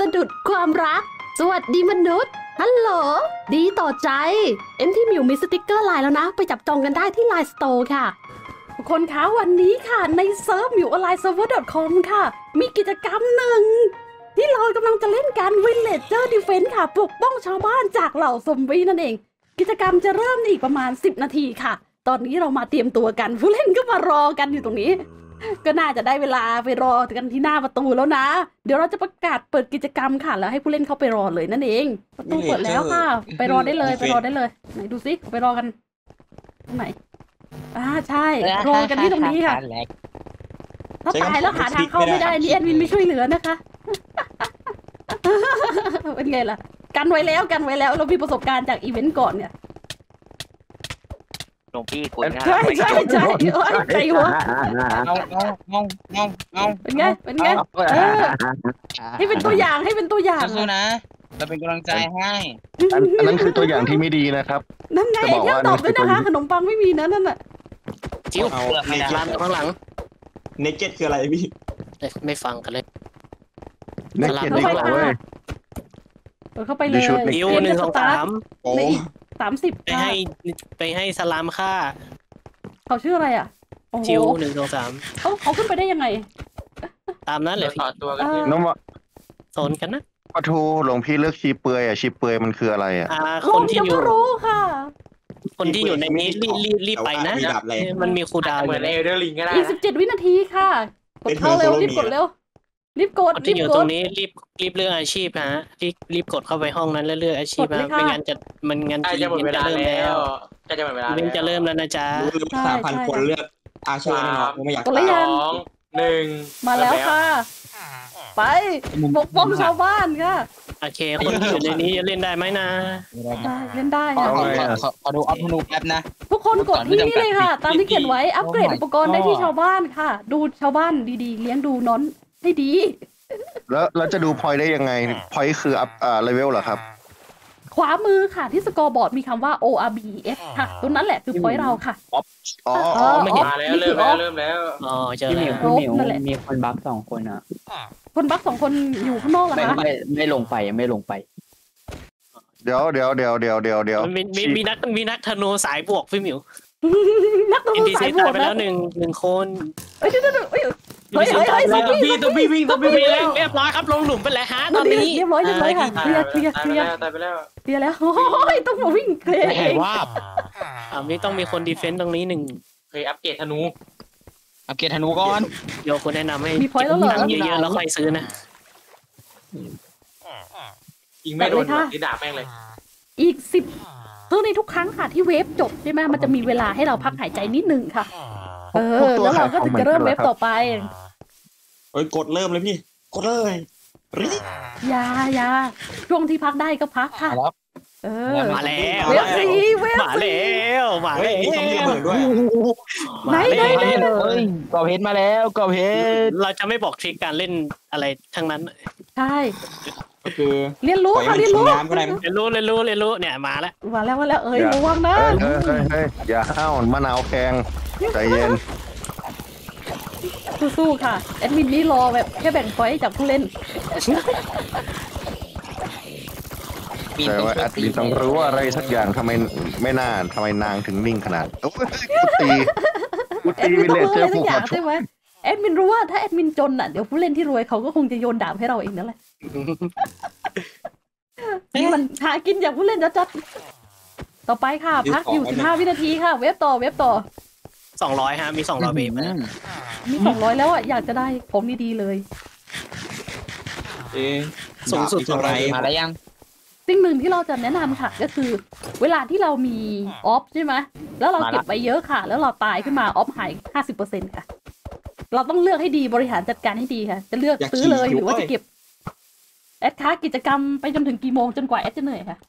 สะดุดความรักสวัสดีมนุษย์ฮัลโหลดีต่อใจที่มิวมีสติกเกอร์ไลน์แล้วนะไปจับจองกันได้ที่ไลน์สโตร์ค่ะทุกคนคะวันนี้ค่ะในเซิร์ฟมิวออนไลน์เซิร์ฟเวอร์ .com ค่ะมีกิจกรรมหนึ่งที่เรากำลังจะเล่นกัน Villager Defense ค่ะปกป้องชาวบ้านจากเหล่าซอมบี้นั่นเองกิจกรรมจะเริ่มอีกประมาณ10 นาทีค่ะตอนนี้เรามาเตรียมตัวกันผู้เล่นก็มารอกันอยู่ตรงนี้ก็น่าจะได้เวลาไปรอกันที่หน้าประตูแล้วนะเดี๋ยวเราจะประกาศเปิดกิจกรรมค่ะแล้วให้ผู้เล่นเข้าไปรอเลยนั่นเองประตูเปิดแล้วค่ะไปรอได้เลยไปรอได้เลยไหนดูซิไปรอกันตรงไหนใช่รอกันที่ตรงนี้ค่ะถ้าตายแล้วหาทางเข้าไม่ได้นี่แอดมินไม่ช่วยเหลือนะคะเป็นไงล่ะกันไว้แล้วเรามีประสบการณ์จากอีเวนต์ก่อนเนี่ยหลวงพี่คุยนะใช่ใครวะเอาเป็นไงให้เป็นตัวอย่างสู้นะเราเป็นกำลังใจให้อันนั้นคือตัวอย่างที่ไม่ดีนะครับนั่นไงเที่ยงตอบด้วยนะคะขนมปังไม่มีนะนั่นน่ะจิ้วเอาข้างหลังเนเก็ตคืออะไรพี่ไม่ฟังกันเลยเนเก็ตดีกว่าเว้ยเข้าไปเลยจิ้ว1 2 3 ในอีก30 ไปให้สลามฆ่าเขาชื่ออะไรอ่ะจิ้ว1 2 3 เขาขึ้นไปได้ยังไงตามนั้นเลยต่อตัวกันน้องโซนกันนะปะทูหลวงพี่เลือกชีเปลือยชีเปลือยมันคืออะไรอ่ะคนที่อยู่รู้ค่ะคนที่อยู่ในนี้รีบไปนะมันมีคูลดาวน์เหมือนเอเดอร์ลิงก็ได้อีก17 วินาทีค่ะกดเข้าเร็วรีบกดเร็วรีบกดคนที่อยู่ตรงนี้รีบเลือกอาชีพฮะรีบกดเข้าไปห้องนั้นแล้วเลือกอาชีพนะไม่งั้นทีจะหมดเวลาแล้วจะหมดเวลาแล้วจะเริ่มแล้วนะจ๊ะ 3,000 คนเลือกอาชีพแน่นอนไม่อยาก 2 1มาแล้วค่ะไปปกป้องชาวบ้านค่ะโอเคคนที่อยู่ในนี้จะเล่นได้ไหมนะเล่นได้ขอดูอัพนูแป๊บนะทุกคนกดที่นี่เลยค่ะตามที่เขียนไว้อัปเกรดอุปกรณ์ได้ที่ชาวบ้านค่ะดูชาวบ้านดีๆเลี้ยงดูน้อนให้ดีแล้วเราจะดูพอยต์ได้ยังไงพอยต์คือเลเวลเหรอครับขวามือค่ะที่สกอร์บอร์ดมีคำว่า ORBS ค่ะตัวนั้นแหละคือพอยต์เราค่ะไม่เห็นแล้วเริ่มแล้วเจอแล้วมีคนบัฟ2 คนอ่ะคนบัฟ2 คนอยู่ข้างนอกเหรอคะไม่ลงไปยังไม่ลงไปเดี๋ยวมีนักธนูสายบวกพี่หมิวนักธนูสายบวกไปแล้วหนึ่งคนเฮ้ยต้องวิ่งแล้วเรียบร้อยครับลงหลุมไปแล้วฮะตอนนี้เรียบร้อยค่ะเคลียร์ตายไปแล้วโอ้ยต้องมาวิ่งเคลียร์เองว่านี่ต้องมีคนดีเฟนต์ตรงนี้เคยอัปเกรดธนูก่อนโยคนแนะนำให้มีพอยต์แล้วเหรอเยอะๆแล้วค่อยซื้อนะยิงไม่โดนที่ด่าแม่งเลยอีก10ตัวในทุกครั้งค่ะที่เวฟจบใช่ไหมมันจะมีเวลาให้เราพักหายใจนิดนึงค่ะแล้วเราก็จะเริ่มเวฟต่อไปกดเริ่มเลยพี่กดเลยอย่าช่วงที่พักได้ก็พักค่ะมาแล้วเวฟมาแล้วมีคำเรียกเปิดด้วยไหนกอบเพชรมาแล้วกอบเพชรเราจะไม่บอกทริคการเล่นอะไรทั้งนั้นใช่ก็คือเรียนรู้เนี่ยมาแล้วระวังนะอย่าห้าวมะนาวแกงใจเย็นสู้ๆค่ะแอดมินนี่รอแบบแค่แบ่งพอยต์จากผู้เล่นแต่ว่าแอดมินต้องรู้ว่าอะไรสักอย่างทำไมนางถึงนิ่งขนาดกูตีวิลเลจเจอร์ผู้ขอใช่ไหมแอดมินรู้ว่าถ้าแอดมินจนอ่ะเดี๋ยวผู้เล่นที่รวยเขาก็คงจะโยนดาบให้เราเองนั่นแหละมันหากินอย่างผู้เล่นจัดต่อไปค่ะพักอยู่15 วินาทีค่ะเว็บต่อ 200ฮะมี200เวฟมี200แล้วอ่ะอยากจะได้ผมดีๆเลยสูงสุดอะไรมาแล้วยังสิ่งหนึ่งที่เราจะแนะนำค่ะก็คือเวลาที่เรามีออฟใช่ไหมแล้วเราเก็บไปเยอะค่ะแล้วเราตายขึ้นมาออฟหาย 50% ค่ะเราต้องเลือกให้ดีบริหารจัดการให้ดีค่ะจะเลือกซื้อเลยหรือว่าจะเก็บแอดค้ากิจกรรมไปจนถึงกี่โมงจนกว่าแอดจะเหนื่อยค่ะ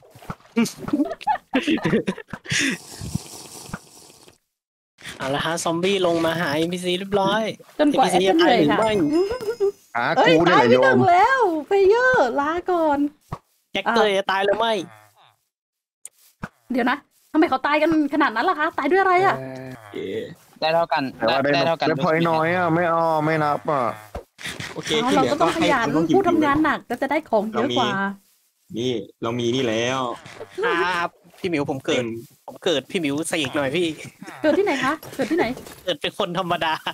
เอาละฮะซอมบี้ลงมาหา NPC เรียบร้อยจนกว่าแอดจะเหนื่อยค่ะตายไป1แล้วเพลเยอร์ลาก่อนแจ็คเกอร์จะตายหรือไม่เดี๋ยวนะทำไมเขาตายกันขนาดนั้นล่ะคะตายด้วยอะไรอ่ะได้เท่ากันได้พอยน้อยอ่ะไม่นับอ่ะโอเคอ๋อที่เราเหลือก็ต้องขยันให้ผู้ทำงานหนักก็จะได้ของเยอะกว่านี่เรามีนี่แล้วครับพี่หมิวผมเกิดพี่หมิวเสกหน่อยพี่เกิดที่ไหนคะเกิดที่ไหนเกิดเป็นคนธรรมดา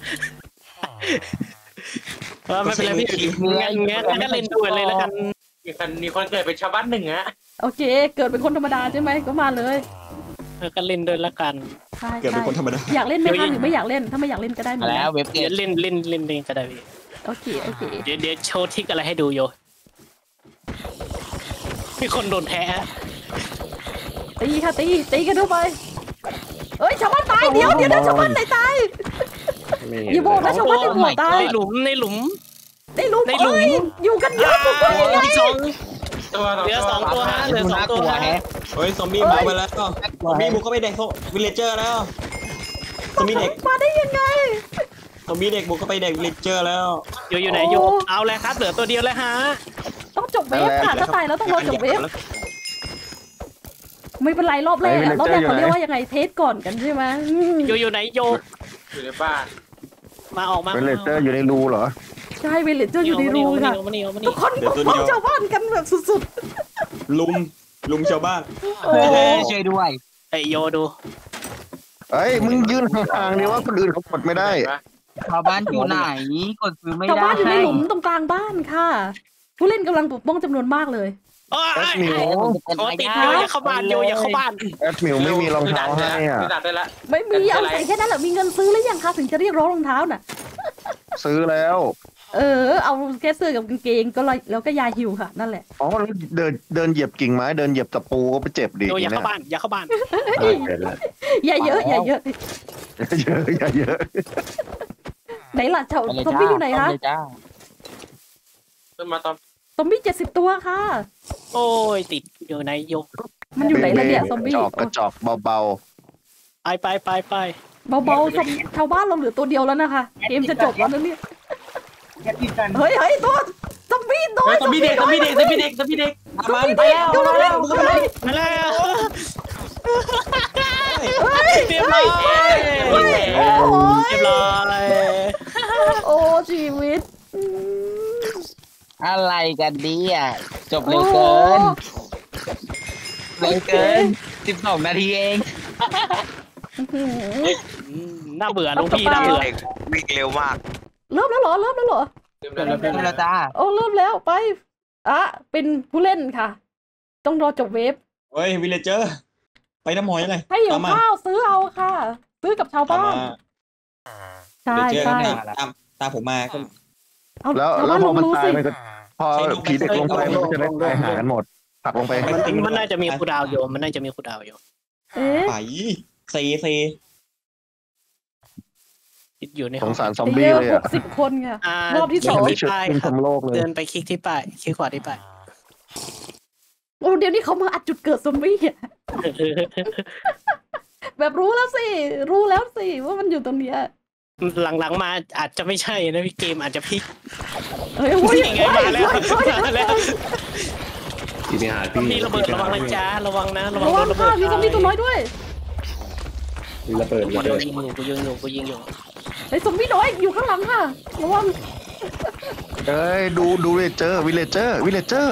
ไม่เป็นไรพี่งั้นก็เล่นด้วยเลยแล้วกันมีคนเกิดเป็นชาวบ้านหนึ่งอะโอเค เกิดเป็นคนธรรมดาใช่ไหมก็มาเลยแล้วก็เล่นด้วยแล้วกันใช่เกิดเป็นคนธรรมดาอยากเล่นไหมคะหรือไม่อยากเล่นถ้าไม่อยากเล่นก็ได้เหมืมาอนแล้กัวน เว็บเกเดี๋ยตวเล่นก็ได้พี่โอเคโอเคเดี๋ยวโชว์ทริกอะไรให้ดูโยมีคนโดนแพ้ตีค่ะตีกันดูไปเอ้ยชาวบ้านตายเดี๋ยวชาวบ้านไหนตายอย่าบอกนะชาวบ้านในหัวตายในหลุมในหลุมในหลุมเอ้ยอยู่กันเยอะมากเลยอีกสองเหลือสองตัวฮะเหลือสองตัวฮะเฮ้ยซอมบี้บุกไปแล้วซอมบี้บุกเข้าไปเด็กวิลเลเจอร์แล้วซอมบี้เด็กมาได้ยังไงซอมบี้เด็กบุกเข้าไปเด็กวิลเลเจอร์แล้วอยู่ไหนอยู่เอาเลยครับเหลือตัวเดียวแล้วฮะต้องจบเวฟค่ะถ้าตายแล้วต้องรอจบเวฟไม่เป็นไรรอบแรกอะรอบแรกเขาเรียกว่ายังไงเทสก่อนกันใช่ไหมอยู่ไหนโยอยู่ในบ้านมาออกมาเป็นเลเตอร์อยู่ในรูเหรอใช่เวเลเจอร์อยู่ในรูค่ะมานี่ทุกคนปกป้องชาวบ้านกันแบบสุดลุมชาวบ้านๆโอ้ช่วยด้วยไอโยดูเอ้ยมึงยืนห่างๆดิว่าคนอื่นเขากดไม่ได้ชาวบ้านอยู่ไหนกดซื้อไม่ได้ชาวบ้านอยู่ในหลุมตรงกลางบ้านค่ะ ผู้เล่นกำลังปกป้องจำนวนมากเลยโอ้ยแอดมิวขอติดโยอย่าเข้าบ้านโยอย่าเข้าบ้านแอดมิวไม่มีรองเท้าให้อ่ะดัดได้ละไม่มีเอาใส่แค่นั้นแหละมีเงินซื้อหรือยังคะถึงจะเรียกร้องรองเท้าน่ะซื้อแล้วเอาแค่เสื้อกับกางเกงก็แล้วก็ยาหิวค่ะนั่นแหละอ๋อแล้วเดินเหยียบกิ่งไม้เดินเหยียบตะปูก็ไปเจ็บดิโยอย่าเนี่ยเข้าบ้านอย่าเข้าบ้านอย่าเยอะอย่าเยอะเยอะเยอะไหนล่ะซอมบี้อยู่ไหนคะขึ้นมาตอนซอมบี้70 ตัวค่ะโอ้ยติดอยู่ไหนโยมันอยู่ไหนล่ะเนี่ยซอมบี้กระจอกเบาไปเบาๆชาวบ้านเราเหลือตัวเดียวแล้วนะคะเกมจะจบแล้วนะเนี่ยเฮ้ยตัวซอมบี้ตัวซอมบี้เด็กตัวมันไปแล้วดูเร็วมาแล้วเฮ้ยเรียบร้อยโอ้ยเรียบร้อยโอ้ชีวิตอะไรกันดีอ่ะจบเร็วเกินเร็วเกิน12 นาทีเองน่าเบื่อลุงพี่น่าเบื่อวิ่งเร็วมากเริ่มแล้วเหรอเริ่มแล้วจ้าโอ้เริ่มแล้วไปเป็นผู้เล่นค่ะ ต้องรอจบเวฟเฮ้ยวิลเลเจอร์ไปน้ำหอยเลยให้หิวข้าวซื้อเอาค่ะ ซื้อกับชาวบ้านใช่วิลเลเจอร์ใช่ตามผมมาก็เอาแล้วชาวแล้บ้าวน พอมันรู้ตาสิยมันก็พอผีเด็กลงไปมันก็จะได้ตายหากันหมดผักลงไปมันน่าจะมีคูดาวอยู่มันน่าจะมีคูดาวอยู่เอ๊ะไปเซอยู่ในสห้องงสารซอมเยบี้อะเลยอ่ะ 60 คนค่ะ รอบที่เดินไม่ที่ชุดป้ายขึ้นคชรับมโลกเลยเดินไปคลิกที่ป้ายคลิกขวาที่ป้ายโอ้เดี๋ยวนี้เขามาอัดจุดเกิดซอมบี้อะแบบรู้แล้วสิว่ามันอยู่ตรงเนี้ยหลังๆมาอาจจะไม่ใช่นะพี่เกมอาจจะพลิกเฮ้ยโอ้ยนี่ไงมาแล้วมาแล้วพี่ไปหาต้องพี่มีระเบิดระวังนะจ๊ะระวังนะระวังระโดวังนระเบิค่ะดมีซอมบี้ตัวน้อยด้วยระเบิดกูยิงอยู่กูยิงอยู่ไอ้ซอมบี้น้อยอยู่ข้างหลังค่ะระวังเอ้ยดูวิลเลเจอร์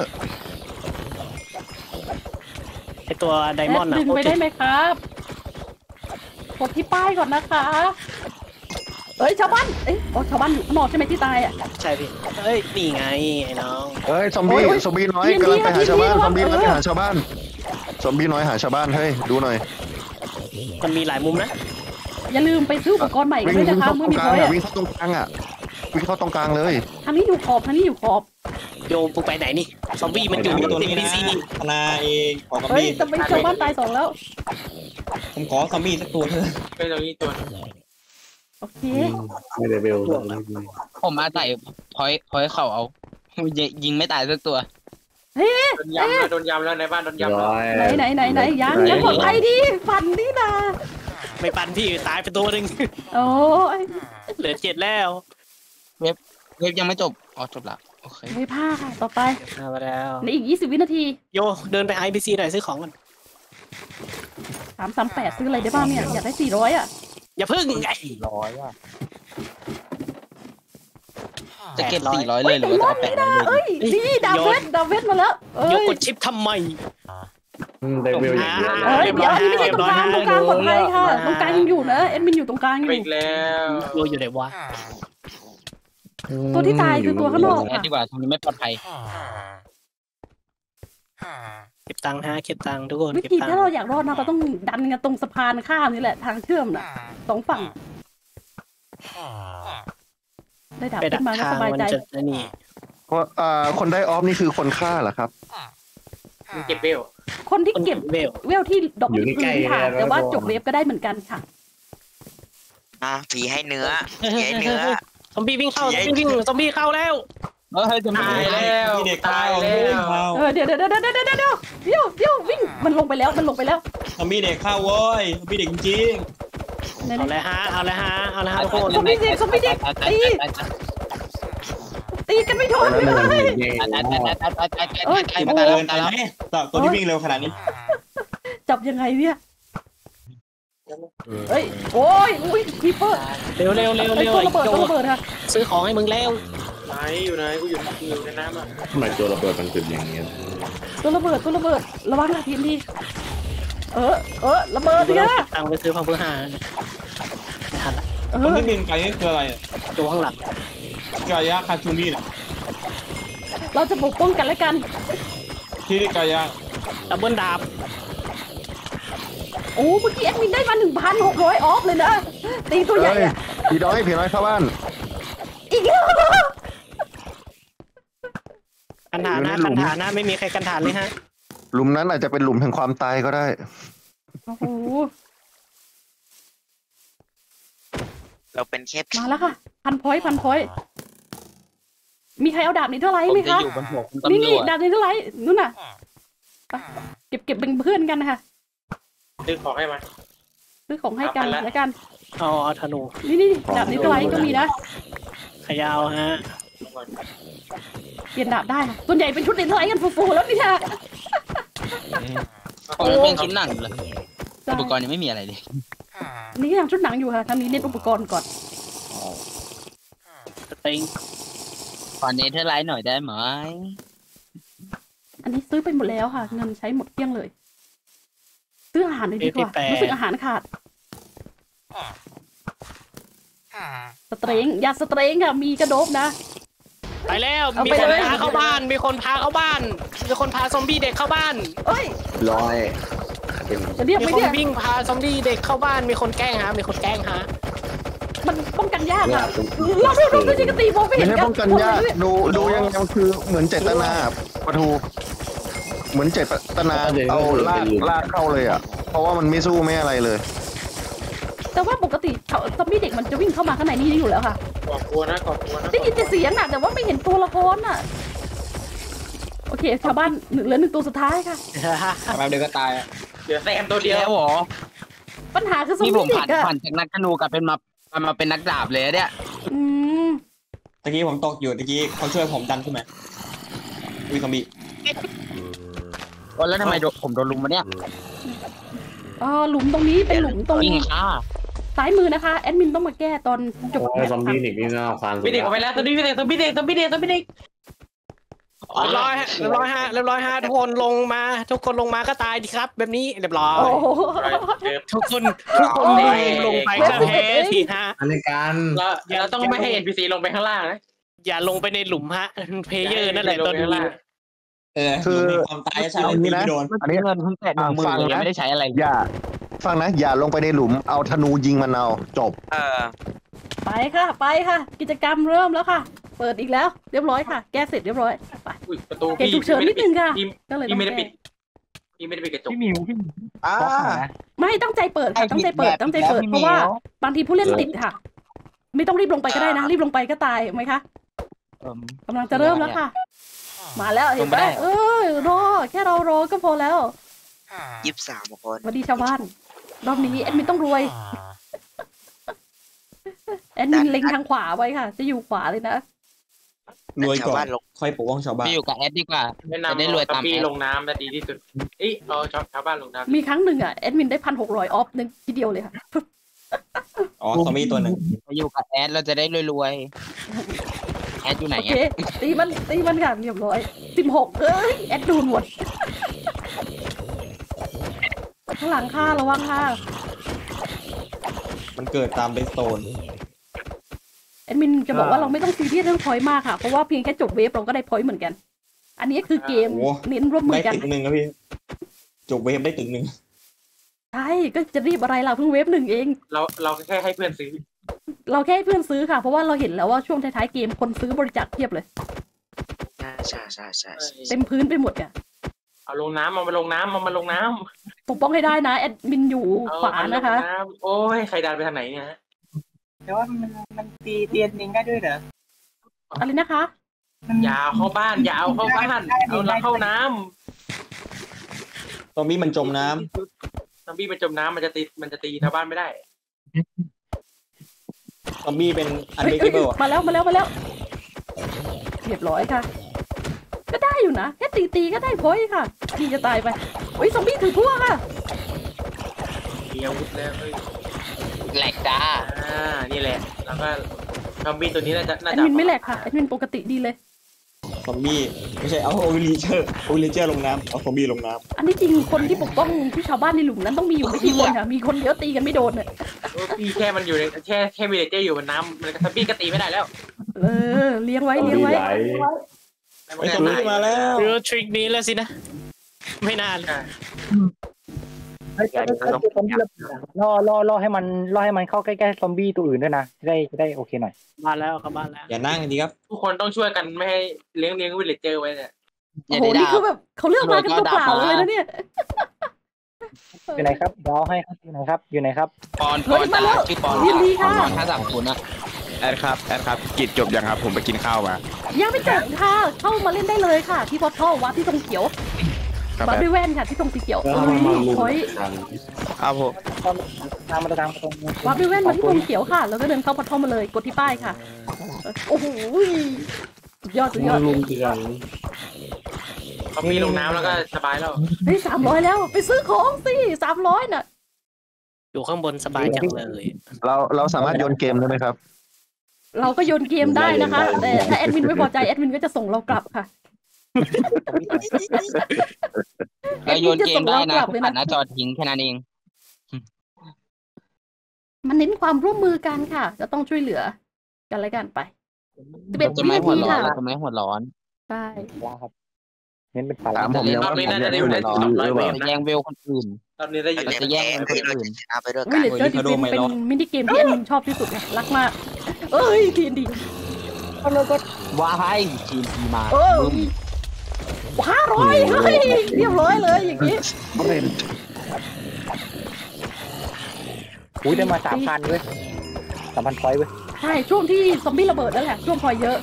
ไอตัวไดมอนด์ดึอ่ะงไปได้ไหมครับกดที่ป้ายก่อนนะคะเอ้ยชาวบ้านชาวบ้านอยู่นอกใช่ไหมที่ตายอ่ะใช่พี่เอ้ยนี่ไงไอ้น้องเอ้ยซอมบี้น้อยกำลังไปหาชาวบ้านซอมบี้น้อยไปหาชาวบ้านซอมบี้น้อยหาชาวบ้านเฮ้ยดูหน่อยมันมีหลายมุมนะอย่าลืมไปซื้ออุปกรณ์ใหม่กันวิ่งด้วยนะคะเข้าตเมื่รอง มีกพลางอยต์อ่ะวิ่งเข้าตรงกลางอ่ะวิ่งเข้าตรงกลางเลยทางนี้อยู่ขอบโยมกูไปไหนนี่ซอมบี้มันอยู่ตัวติดนี้พีนะซีธนาเองขอซอมเฮ้ยบี้จะไปชาวบ้านตาย2แล้วผมขอซอมบี้สักตัวเถอะไปตรงนี้ตัวโอเคผมอาศัยพอยเขาเอายิงไม่ตายสักตัวโดนยำแล้วในบ้านโดนยำแล้วไหนยังปลอดภัยดีฟันนี่นะไม่ปันพี่ตายไปตัวหนึ่งโอ้ยเหลือ7แล้วเว็บยังไม่จบอ๋อจบละโอเคไม่พลาดค่ะต่อไปมาแล้วในอีก20 วินาทีโยเดินไปไอพีซีหน่อยซื้อของกัน 338ซื้ออะไรได้บ้างเนี่ยอยากได้400อ่ะอย่าพึ่งไง 400อ่ะจะเก็บ400 เฮ้เลย ยหรือแต่รว่าอบจะนี้ 800 นะเลยเอ้ยนี่ดาวเวทมาแล้วเอ้ยกยกดชิปทำไมได้เวลอย่างเดียวเอ้ยเดี๋ยวอันนี้ไม่ใช่ตรงกลางตรงกลางปลอดภัยค่ะเรียบร้อยตรงกลางยังอยู่นะเอ็ดมินอยู่ตรงกลางอไปยู่อีกแล้วโยอยู่ไหนวะตัวที่ตายคือตัวข้างนอกแอดค่ะดีกว่าตรงนี้ไม่ปลอดภัยเก็บตังค์ฮะเก็บตังค์ทุกคนวิเก็บธีตังถ้าค์เราอยากรอดนะเราต้องดันกันตรงสะพานข้ามนี่แหละทางเชื่อมน่ะสองฝั่งได้ดาบไปดัขึ้กนมาก็ทางสบายมันใจจะนี่คนได้ออฟนี่คือคนฆ่าเหรอครับมึงเก็บเบลคนที่คนเก็บเวลเวลที่ดอกที่พื้นค่ะแต่ว่าจบเวฟก็ได้เหมือนกันค่ะผีให้เนื้อผีให้เนื้อซอมบี้วิ่งเข้าซอมบี้วิ่งซอมบี้เข้าแล้วเฮ้ยจะไม่ตายได้แล้วมีเด็กตายเข้าแล้วเดี๋ยววิ่งมันลงไปแล้วซอมบี้เด็กเข้าเว้ยซอมบี้เด็กจริงไหนเอาเลยฮะเอาเลยฮะเอาเลยฮะทุกคนตีกันไม่ถูกแล้วหนึ่งเลยๆใครมาตายแล้วตายแล้วตัวที่วิ่งเร็วขนาดนี้จับยังไงเนี่ยเฮ้ยโอ้ยคีเปอร์เร็วเร็วเร็วไอ้เร็วตัวระเบิดค่ะซื้อของให้มึงแล้วไหนอยู่ไหนกูอยู่ในน้ำอ่ะทำไมตัวระเบิดมันเป็นอย่างเงี้ยตัวระเบิดระวังนะทีมดีระเบิดกูเนี่ยเก็บตังค์ไปซื้อพังเพื่อหาไม่ทันละคนที่บินไกลนี่คืออะไรตัวข้างหลังกายะคาชูมิเราจะปกป้องกันและกันที่กายะดับเบิลดาบโอ้เมื่อกี้แอดมินได้มา 1,600 ออฟเลยนะตีตัวใหญ่เฮ้ยผีน้อยเข้าบ้านอีกแล้วกันฐานนะอยู่ในหลุกันมฐานนะไม่มีใครกันฐานเลยฮะหลุมนั้นอาจจะเป็นหลุมแห่งความตายก็ได้โอ้โหเราเป็นแค่ผีมาแล้วค่ะพันพอยต์มีใครเอาดาบนี้เท่าไหร่ผมไหมจะคะอยู่บนหัวคุณนี่ตำรวจดาบนี้เท่าไหร่นู่นน่ะไปเก็บเป็นเพื่อนกันนะคะซื้อของให้มันซื้อของให้กันแล้วกันเอาธนูนี่ดาบนี้เท่าไหร่ก็มีนะขยาวฮะเปลี่ยนดาบได้นะส่วนใหญ่เป็นชุดเด่นเท่าไหร่กันฟูๆแล้วนี่ค่ะของนั้นเป็นชิ้นหนังเลยอุปกรณ์ยังไม่มีอะไรเลยนี่ยังชุดหนังอยู่ค่ะทำนี้เน้นอุปกรณ์ก่อนสติงขอเนเธอร์ไลท์หน่อยได้ไหมอันนี้ซื้อไปหมดแล้วค่ะ เงินใช้หมดเกลี้ยงเลย ซื้ออาหารเลยดีกว่ารู้สึกอาหารขาดสเตรงยาสเตรงค่ะมีกระโดบนะไปแล้วเอามีไปคนเลยพาเข้าบ้านมีคนพาเข้าบ้านมีคนพาซอมบี้เด็กเข้าบ้านเอ้ยร้อยจะเรียกมีไหมคนเนี่ยวิ่งพาซอมบี้เด็กเข้าบ้านมีคนแกล้งฮะมีคนแกล้งฮะมันป้องกันยากอะเราดูไม่ใช่กตีมองไม่เห็ไม่นใช่ป้องกันยากดูยังไงมันคือเหมือนเจตนาปะทูเหมือนเจตนาเอาลากเข้าเลยอ่ะ เพราะว่ามันไม่สู้ไม่อะไรเลยแต่ว่าปกติซอมบี้เด็กมันจะวิ่งเข้ามาข้างในนี้อยู่แล้วค่ะก่อกลัวนะก่อกลัวนะได้ยินแต่เสียงน่ะแต่ว่าไม่เห็นตัวละครน่ะ โอเคชาวบ้านเหลือ1ตัวสุดท้ายค่ะแป๊บเดียวก็ตายเดี๋ยวแซมตัวเดียวแล้วเหรอปัญหาคือซอมนี่ผบี้มเด็กอะผ่านจากนักธนูกลับเป็นมาเป็นนักดาบเลยเนี่ยอืมตะกี้ผมตกอยู่ตะกี้เขาช่วยผมดันขึ้นมาวิ่งซอมบี้แล้วทำไมผมโดนลุมมาเนี่ยหลุมตรงนี้เป็นหลุมตรงนี่ไงค่ะซ้ายมือนะคะแอดมินต้องมาแก้ตอนจบแมตช์ซอมค่ะบี้นิกนี่น่าฟังพี่เด็กออกไปแล้วตัวนี้พี่เด็กตัวพี่เด็กตัวพี่เด็กตัวพี่เด็กเรียบร้อยฮะเรียบร้อยฮะเรียบร้อยฮะทุกคนลงมาทุกคนลงมาก็ตายดีครับ แบบนี้เรียบร้อยโอ้โหทุกคนลงไปก็แพ้ทีฮะอันในการเราต้องไม่ให้ NPC ลงไปข้างล่างนะอย่าลงไปในหลุมฮะเพลเยอร์นั่นแหละตอนนี้คือความตายใช่ตีไม่โดนอันนี้เงินเพิ่งแตะ10,000ยังไม่ได้ใช้อะไรอย่าฟังนะอย่าลงไปในหลุมเอาธนูยิงมันเอาจบไปค่ะ กิจกรรมเริ่มแล้วค่ะ เปิดอีกแล้วเรียบร้อยค่ะ แก้เสร็จเรียบร้อยไปอุ้ยประตูเกมฉุกเฉินนิดนึงค่ะ ก็เลยต้พี่องไม่ได้แก้ปิดพี่ไม่ได้ปิดกระจกพี่มิวพี่ไม่ตั้งใจเปิดค่ะตั้งใจเปิดเพราะว่าบางทีผู้เล่นติดค่ะ ไม่ต้องรีบลงไปก็ได้นะรีบลงไปก็ตายไหมคะกำลังจะเริ่มแล้วค่ะ มาแล้วเห็นไหมรอแค่เรารอก็พอแล้ว 23 คนสวัสดีชาวบ้านรอบนี้แอดมินต้องรวยแอดมินเล็งทางขวาไว้ค่ะ จะอยู่ขวาเลยนะรวยชาวก่อบ้าน นลงค่อยปกป้องชาวบ้านพี่อยู่กับแอดดีกว่าแนะจะนำได้รวยเอาตามปีแอดลงน้ำจะดีที่สุดเอ้ยเอาชาวบ้านลงน้ำมีครั้งหนึ่งอ่ะแอดมินได้1,600 ออฟนึงทีเดียวเลยค่ะอ๋อซอมบี้ตัวหนึ่งไปอยู่กับแอดเราจะได้รวยแแอดอยู่ไหนโอเคอะตีมันค่ะเรียบร้อย16แอดดูนหมดข้างหลังค่ะระวังค่ะมันเกิดตามเบสโตนแอดมินจะบอกว่าเราไม่ต้องซีเรียสเรื่องพอยต์มากค่ะเพราะว่าเพียงแค่จบเวฟเราก็ได้พอยต์เหมือนกัน อันนี้คือเกมเน้นร่วมมืได้อกันตึกหนึ่งครับพี่จบเวฟได้ตึกหนึ่งใช่ก็จะรีบอะไรล่ะเพิ่งเวฟ1เองเราแค่ให้เพื่อนซื้อเราแค่ให้เพื่อนซื้อค่ะเพราะว่าเราเห็นแล้วว่าช่วงท้ายๆเกมคนซื้อบริจาคเพียบเลยใช่เต็มพื้นไปหมดอ่ะเอาลงน้ำเอามาลงน้ำเอามาลงน้ปกป้องให้ได้นะแอดมินอยู่ำขวานะคะเอมลงน้ำโอ้ยใครดันไปทางไหนเนี่ยฮะแต่ว่ามันตีเตียนเองได้ด้วยเหรออะไรนะคะอย่าเอาเข้าบ้านอย่าเอาเข้าบ้านเอาเราเข้าน้ตอนนี้มันจมน้ำซอมบี้มันจมน้ำมันจะตีชาวบ้านไม่ได้ำซอมบี้เป็นอันเฮ้ยเบรกเบิลมาแล้วเรียบร้อยค่ะ ก็ได้อยู่นะแค่ตีก็ได้พอยต์ค่ะดีจะตายไปโอ้ยซอมบี้ถือพวกค่ะมีอาวุธแล้วเฮ้ยแหลกจ้านี่แหละแล้วก็ซอมบี้ตัวนี้น่าจะแอดมินไม่แหลกค่ะแอดมินปกติดีเลยซอมบี้ไม่ใช่เอาโอวิลเจอร์ลงน้ำเอาซอมบี้ลงน้อันนี้จริงคนที่ปกป้องที่ชาวบ้านในหลุมนั้นต้องมีอยู่ไม่กี่คนค่ะมีคนเดียวตีกันไม่โดนเนี่ยพี่แค่มันอยู่ในแค่วิลเลจเจอร์อยู่บนน้ำมันซอมบี้ก็ตีไม่ได้แล้วเลี้ยงไว้ำไอ้ซอมบี้มาแล้วรู้ทริคนี้แล้วสินะ ไม่นานล่อให้มันเข้าใกล้ๆซอมบี้ตัวอื่นด้วยนะจะได้โอเคหน่อยมาแล้วครับมาแล้วอย่านั่งดีครับทุกคนต้องช่วยกันไม่ให้เลี้ยงวิลเลจเจอร์ไว้เนี่ยโอ้โหนี่คือแบบเขาเลือกมากันตัวเปล่าเลยนะเนี่ยอยู่ไหนครับเดี๋ยวให้ครับอยู่ไหนครับปอนเฮ้ยมาแล้วชื่อปอนยินดีค่ะปอน530อะแอดครับกิจจบยังครับผมไปกินข้าวมายังไม่จบค่ะเข้ามาเล่นได้เลยค่ะ ที่พอท่อวัดที่ตรงเขียวครับวัดแอดด้วยแว่นค่ะที่ตรงสีเขียวพอยต์ครับผมตามมาตรงวัดด้วยแว่นมาที่ตรงเขียวค่ะ แล้วก็เดินเข้าพอท่อมาเลยกดที่ป้ายค่ะโอ้โหสุดยอดซอมบี้ลงน้ำแล้วก็สบายแล้วเฮ้ย300แล้วไปซื้อของสิ300น่ะอยู่ข้างบนสบายจังเลยเราสามารถโยนเกมได้ไหมครับเราก็โยนเกมได้นะคะแต่ถ้าแอดมินไม่พอใจแอดมินก็จะส่งเรากลับค่ะเราโยนเกมได้นะแอดมิผ่านหน้าจอทิ้งแค่นั้นเองมันเน้นความร่วมมือกันค่ะจะต้องช่วยเหลือกันและกันไป11 จะไม่หัวร้อนค่ะเราจะไม่หัวร้อนใช่ๆครับเน้นเป็นฝาถามผมยังว่าผมอยากได้หรือเปล่าจะแย่งเวลคนอื่นตอนนี้ได้อยู่เราจะแย่งเงินคนอื่นชนะไปด้วยวิกันลเลจเจอร์ดิเฟนเป็นมินิเกมที่แอดมินชอบที่สุดค่ะรักมากเอ้ยทีนดีว้าให้ทีมพีมา 500เฮ้ยเรียบร้อยเลยอย่างนี้อุ้ยได้มา3,000เว้ย3,000พอยต์เว้ยใช่ช่วงที่ซอมบี้ระเบิดนั่นแหละช่วงพอเยอะ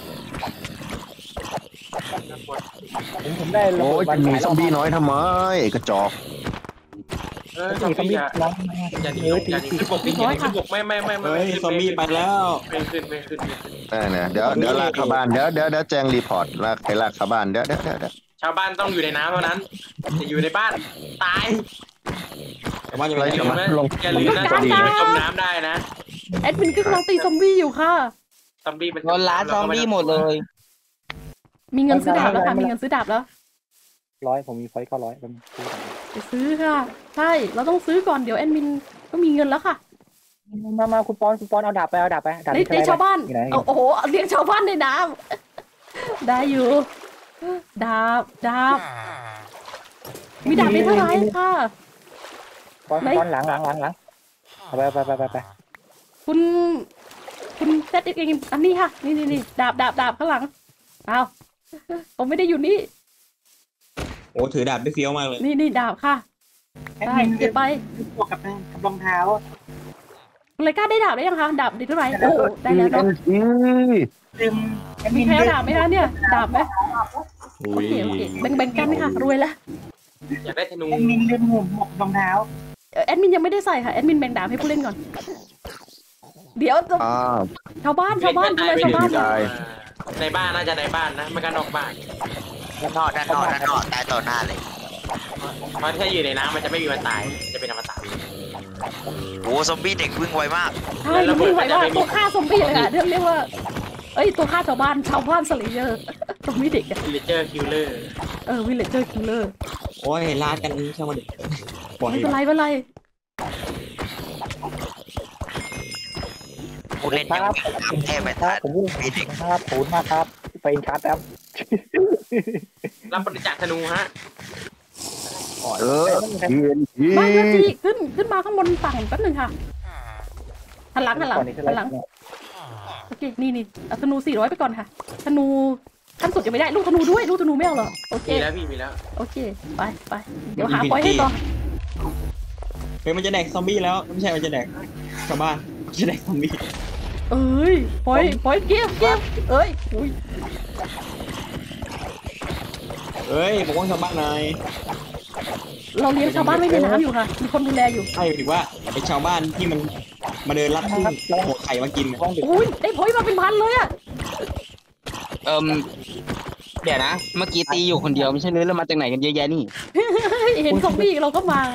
ผมได้โอ้ยจะมีซอมบี้น้อยทำไมกระจอกซอมบี้อย่าหนีขึ้นบกขึ้นบกไม่เฮ้ยซอมบี้ไปแล้วไม่ขึ้นเนี่ยเดี๋ยวลากเข้าบ้านเดี๋ยวแจ้งรีพอร์ตลากเข้าบ้านเดี๋ยวชาวบ้านต้องอยู่ในน้ำเท่านั้นจะอยู่ในบ้านตายแต่ว่ายังไรไงสามารถลงอย่าลืมนะซอมบี้มันจมน้ำได้นะแอดมินก็กำลังตีซอมบี้อยู่ค่ะซอมบี้มันโดนล้านซอมบี้หมดเลยมีเงินซื้อดาบแล้วค่ะมีเงินซื้อดาบแล้ว 100ผมมีพอยต์900ผมไปซื้อค่ะใช่เราต้องซื้อก่อนเดี๋ยวแอดมินก็มีเงินแล้วค่ะมาคุณปอนเอาดาบไปดาบในชาวบ้านอยู่ไหนโอ้โหเลี้ยงชาวบ้านในน้ำได้อยู่ดาบมีดาบไม่เท่าไหร่ค่ะปอนหลังไปคุณเซตเองอันนี้ค่ะนี่ดาบข้างหลังอ้าวผมไม่ได้อยู่นี่โอ้ถือดาบได้เฟี้ยวมากเลยนี่ดาบค่ะได้เก็บไปบวกกับรองเท้าคุณไรกล้าได้ดาบได้ยังคะดาบดีเท่าไหร่โอ้ได้แล้วเนาะลืมมีใครเอาดาบไหมคะเนี่ยดาบไหมโอเคแบ่งกันค่ะรวยแล้วอยากได้ธนูแอดมินลืมหมวกรองเท้าแอดมินยังไม่ได้ใส่ค่ะแอดมินแบ่งดาบให้ผู้เล่นก่อนเดี๋ยวชาวบ้านทำไมชาวบ้านในบ้านน่าจะในบ้านนะไม่กันนอกบ้านด้านนอกตายต่อหน้าเลยเพราะถ้าอยู่ในน้ำมันจะไม่มีวันตายจะเป็นอมตะโอ้ซอมบี้เด็กวิ่งไวมากใช่วิ่งไหวมากตัวฆ่าซอมบี้เลยค่ะเรียกว่าเอ้ยตัวฆ่าชาวบ้านสเลเยอร์ตรงนี้เด็กอะวิลเลเจอร์คิลเลอร์วิลเลจเจอร์คิลเลอร์โอ้ยลาดกันช่างมันเด็กปล่อยไม่เป็นไรผู้เล่นยังแค่ไม่ครัทับนผมพูดครับขอบคุณมากครับไปอินชาร์จครับรับบริจาคธนูฮะยืนยิมาเดี๋ยวงสิขึ้นมาข้างบนฝั่งแป๊บนึงค่ะหันหลังโอเคนี่เอาธนู400ไปก่อนค่ะธนูขั้นสุดยังไม่ได้ลูกธนูด้วยลูกธนูไม่เอาเหรอโอเคมีแล้วพี่มีแล้วโอเคไปเดี๋ยวหาพอยต์ให้ต่อเฮ้ยมันจะแดกซอมบี้แล้วไม่ใช่มันจะแดกชาวบ้านจะแดกซอมบี้เอ้ยพอยต์เก็บเอ้ยอุ้ยเฮ้ยปกป้องชาวบ้านหน่อยเราเลี้ยงชาวบ้านไม่มีน้ำอยู่ค่ะมีคนดูแลอยู่ใช่ถือว่าไอ้ชาวบ้านที่มันมาเดินลัดทุ่งโหดไข่มากินห้องเด็กอุ้ยได้พอยต์มาเป็นพันเลยอะเดี๋ยวนะเมื่อกี้ตีอยู่คนเดียวไม่ใช่เลยแล้วมาจากไหนกันเยอะแยะนี่เห็นซอมบี้เราก็มา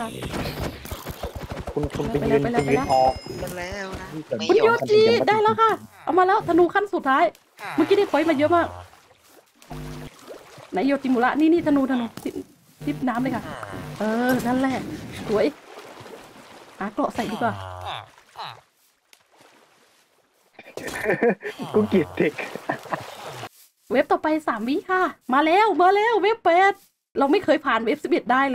คุณไปยืนออกกันแล้วนะไม่คุณยโยอมจิได้แล้วค่ะเอามาแล้วธนูขั้นสุดท้ายเมื่อกี้ได้พอยต์มาเยอะมากไหนโยจิมุระนี่ธนูซิปน้ำเลยค่ะนั่นแหละสวยหาเกราะใส่ดีกว่ากูกีดเด็กเว็บต่อไป3 วิค่ะมาแล้วเว็บ8เราไม่เคยผ่านเว็บ11ได้เลย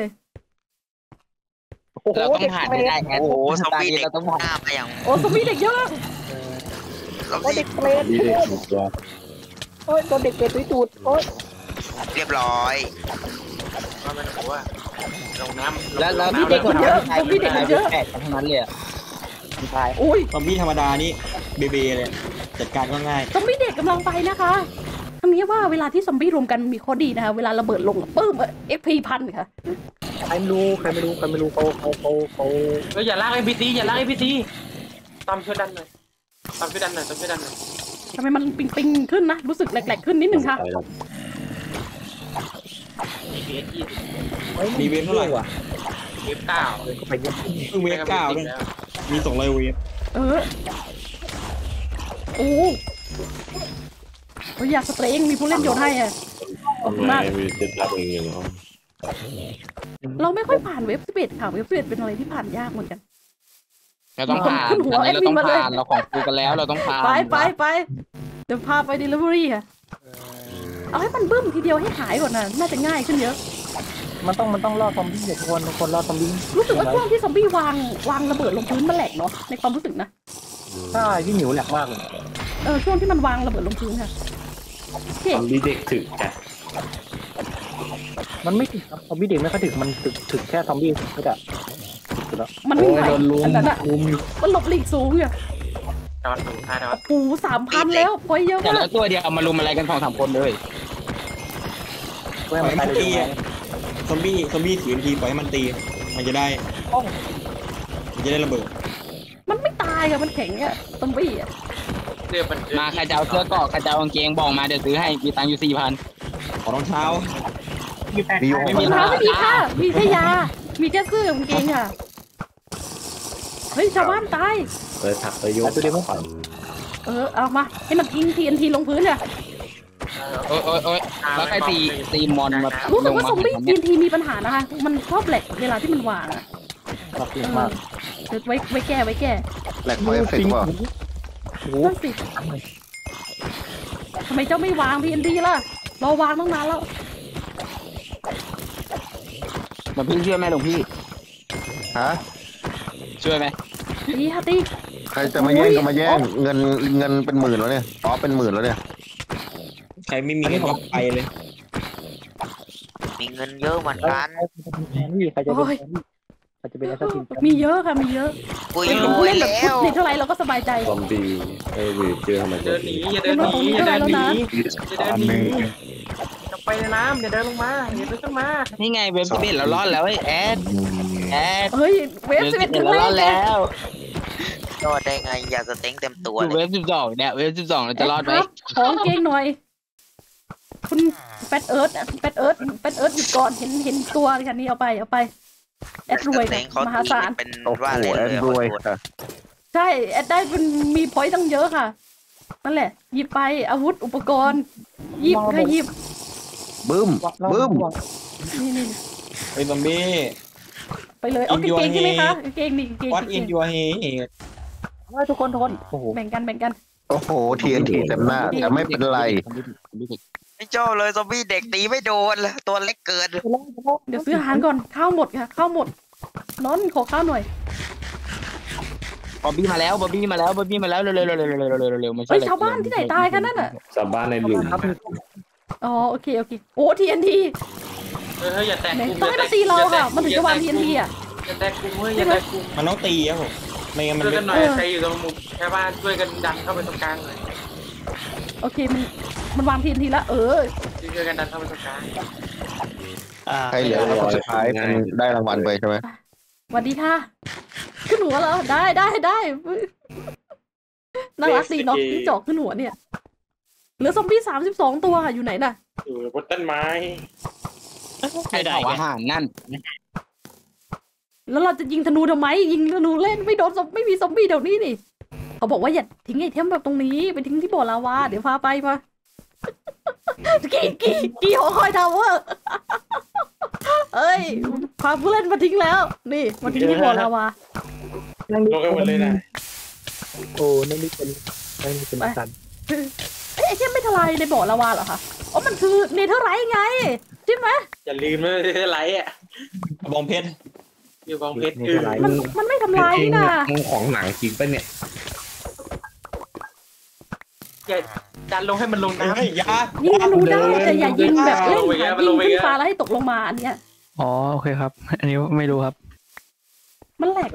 เราต้องผ่านให้ได้แอดโอ้โหซอมบี้เด็กเราต้องผ่านหน้ามาอย่างโอ้ซอมบี้เด็กเยอะซอมโอ้บี้เด็กเปรตโอ้ยตัวเด็กเปรตตุยตูดโอ้ยเรียบร้อยว่ามันบอกว่าลงน้ำแล้วมีเด็กคนเยอะซอมบี้เด็กคนเยอะแปดทั้งนั้นเลยอะตายโอ้ยซอมบี้ธรรมดานี่เบเบเลยจัดการก็ง่ายซอมบี้เด็กกำลังไปนะคะคำนี้ว่าเวลาที่ซอมบี้รวมกันมีข้อดีนะคะเวลาระเบิดลงปึ้มXP พันค่ะใครไม่รู้เขาอย่าลากไอ้พีซีอย่าลากไอ้พีซีตามช่วยดันหน่อยทำไมมันปิงขึ้นนะรู้สึกแหลกๆขึ้นนิดนึงค่ะมีเวฟเท่าไหร่วะเวฟ9 ไปเยอะเพิ่งเวฟ9ด้วยมี200เวฟโอ้อยากสเตรย์มีผู้เล่นโยนให้อ่ะขอบคุณมากเราไม่ค่อยผ่านเว็บ11ค่ะเว็บ11เป็นอะไรที่ผ่านยากเหมือนกันเราต้องผ่านขึ้นหัวอันนี้เราต้องแอดมินมาเลยผ่านเราของกูกันแล้วเราต้องผ่านไปเดี๋ยวพาไป delivery ค่ะเอาให้มันบึ้มทีเดียวให้หายก่อนนะน่าจะง่ายขึ้นเยอะมันต้องล่อซอมบี้เด็กทุกคนล่อซอมบี้รู้สึกว่าช่วงที่ซอมบี้วางระเบิดลงพื้นมันแหลกเนาะในความรู้สึกนะใช่พี่หมิวแหลกมากเลยช่วงที่มันวางระเบิดลงพื้นค่ะโอเคซอมบี้เด็กถึกจ้ะมันไม่ถึงซอมบี้เด็กไม่ค่อยถึงมันถึงแค่ซอมบี้ก็จะมันไม่ไหวอันนั้นอะมันหลบหลีกสูงอ่ะดอนถูกดอนปู 3,000 แล้วพอยเยอะแต่มาแล้กวตัวเดียวเอามารุมอะไรกัน2-3 คนเลยเพื่อให้มันตายเร็วซอมบี้ถือทีปล่อยให้มันตีมันจะได้ระเบิดมันไม่ตายอะมันแข็งอะซอมบี้อะเสื้อมันมาใครจะเอาเสื้อเกราะใครจะเอากางเกงบอกมาเดี๋ยวซื้อให้มีตังค์อยู่ขอรองเท้ามีอยู่ไม่รมีองเท้าไม่มีค่ะ มีแค่ยา มีแค่เสื้อกางเกงค่ะ เฮ้ยชาวบ้านตายเลยถักไปยกตัวเดียวไม่ผ่านเอามาให้มันทิ้ง TNT ลงพื้นเนี่ยโอ๊ยแล้วใครตีมอนมารู้สึลกงว่ามาซอมบี้ TNT มีปัญหานะคะ มันชอบแหลกเวลาที่มันวางอะรับเยอะมากเดี๋ยวไว้แก้แหลกเพราะเอฟเฟกต์ว่ะนั่นสิทำไมเจ้าไม่วาง TNT ล่ะรอวางตั้งนานแล้วหลวงพี่ช่วยไหมหลวงพี่ฮะช่วยไหมตีค่ะตีใครจะมาแย่งก็มาแย่งเงินเป็นหมื่นแล้วเนี่ยเป็นหมื่นแล้วเนี่ยใครไม่มีก็ไปเลยมีเงินเยอะเหมือนกันนี่ใครจะเป็นแอสซัสซินมีเยอะค่ะมีเยอะกูเป็นรู้ผู้เล่นแบบแล้วเด็กเท่าไรเราก็สบายใจซอมบี้ไอ้เวฟเจอทำไมเดินหนีอย่าเดินหนีจะไปในน้ำอย่าเดินลงมาอย่าเดินขึ้นมานี่ไงเว็บ11เรารอดแล้วไอ้แอดเฮ้ยเวฟ11ถึงเราแรรอก ดเลยแล้วรอดได้ไงอย่าสเต็งเต็มตัวอยู่เลเว็ยบ12เนี่ยเว็บ12เราจะรอดไหมของเกงหน่อย คุณแฟตเอิร์ธหยุดก่อนเห็นตัวค่ะนี่เอาไปแอดรวยสเต็งเขามหาศาลเป็นโอ้โหว่าเลยแอนดรอยค่ะใช่แอดได้เป็นมีพอยต์ตั้งเยอะค่ะนั่นแหละ หยิบไปอาวุธอุปกรณ์ หยิบค่ะหยิบบึ้มบึ้มนี่ไอ้ซอมบี้ไปเลยเอากางเกงใช่ไหมคะกางเกงนี่กางเกง What in your head ทุกคนโอ้โหแบ่งกันโอ้โห TNT เต็มหน้าแต่ไม่เป็นไรไม่ชอบเลยซอมบี้เด็กตีไม่โดนเลยตัวเล็กเกินเดี๋ยวซื้ออาหารก่อนข้าวหมดค่ะข้าวหมดนอนขอข้าวหน่อยบอบบี้มาแล้วเร็วเร็วมาช่วเฮ้ยยชาวบ้านที่ไหนตายกันนั่นน่ะชาวบ้านในหลุมอ๋อโอเคโอ้ TNT เฮ้ยอย่าแตกไหนกลุ่มต้องให้มาตีเราค่ะมันถึงจะวาง TNT อ่ะอย่าแตกกลุ่มเฮ้ยอย่าแตกกลุ่มมันต้องตีครับผมไม่งั้นมันช่วยไม่กันหน่อยใครอยู่ตรงมุมแค่บ้านช่วยกันดันเข้าไปตรงกลางหน่อยโอเคมันวาง TNT แล้วช่วยกันดันเข้าไปตรงกลางใครเหลือคนสุดท้ายเป็นได้รางวัลไปใช่ไหมสวัสดีค่ะขึ้นหัวเหรอได้น่ารักดีเนาะจิ้งจอกขึ้นหัวเนี่ยเหลือซอมบี้32 ตัวค่ะอยู่ไหนน่ะอยู่บนต้นไม้ใครเผาอาหารนั่นแล้วเราจะยิงธนูทำไมยิงธนูเล่นไม่โดนไม่มีซอมบี้เดี๋ยวนี้นี่เขาบอกว่าอย่าทิ้งไอเทมแบบตรงนี้ไปทิ้งที่บ่อลาวาเดี๋ยวพาไปมากี่หอคอยทาวเวอร์เอ้ยพาผู้เล่นมาทิ้งแล้วนี่มาทิ้งที่บ่อลาวาลงกันหมดเลยนะโอ้นั่นนี่เป็นสันไอเทมไม่ทลายในบ่อลาวาเหรอคะอ๋อมันคือเนเธอร์ไรท์ไงใช่ไหมอย่าลืมนะไลท์อ่ะบองเพชรอยู่กองเพชรมันไม่ทำลายนี่นะมึงของหนังจริงปะเนี่ยอย่าดันลงให้มันลงน้ำเฮ้ยยายิงธนูได้แต่อย่ายิงแบบเล่นค่ะยิงขึ้นฟ้าแล้วให้ตกลงมาอันเนี้ยอ๋อโอเคครับ อันนี้ไม่รู้ครับมันแหลก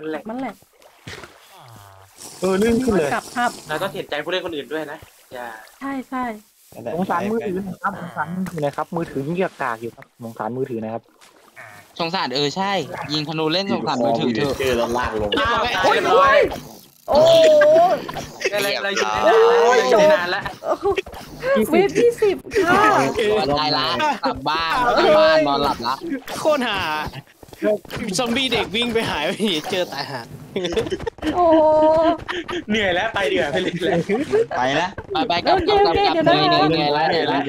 ลื่นขึ้นเลยกลับครับเราต้องเห็นใจผู้เล่นคนอื่นด้วยนะอย่าใช่สงสารมือถือนะครับสงสารมือถือนะครับมือถือยิ่งกากอยู่ครับสงสารมือถือนะครับสงสารใช่ ยิงธนูเล่นสงสารมือถือเถอะเจอแล้วลากลงโอ้ยโอ้ยเราอยู่นานแล้วเวฟที่10ค่ะตายละกลับบ้านนอนหลับละโคตรหาซอมบี้เด็กวิ่งไปหายไปเจอตายหาโอ้เหนื่อยแล้วไปเดือดไปเลยไปนะไปกลับเหนื่อยแล้ว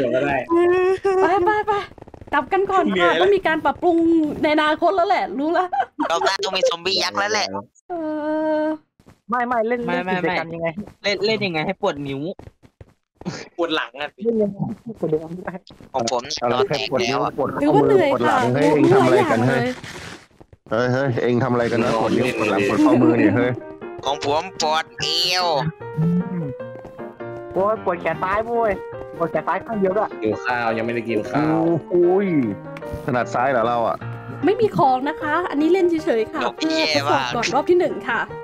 ไปกลับกันก่อนค่ะต้องมีการปรับปรุงในอนาคตแล้วแหละรู้ละเราต้องมีซอมบี้ยักษ์แล้วแหละไม่เล่นกิจกรรมยังไงเล่นยังไงให้ปวดนิ้วปวดหลังอ่ะเล่นยังไงกดเดิมได้ของผมเอาตอละนแค่แตกปวดนิ้แล้ว วปวดถืข้ออว่ามืเหอนื่อยปวดหลัค่ะงเฮ้ยเองทำอะไรกันเฮ้ยเฮ้ยเองทำอะไรกันนะปวดนิ้วปวดหลังปวดข้อมือเนี่ยเฮ้ยของผมปวดเอวโอ้ยปวดแขนซ้ายโว้ยปวดแขนซ้ายข้างเดียวด้วยกินข้าวยังไม่ได้กินข้าวโอ้ยถนัดซ้ายเหรอเราอ่ะไม่มีของนะคะ อันนี้เล่นเฉยๆค่ะเพื่อทดสอบก่อนรอบที่1ค่ะ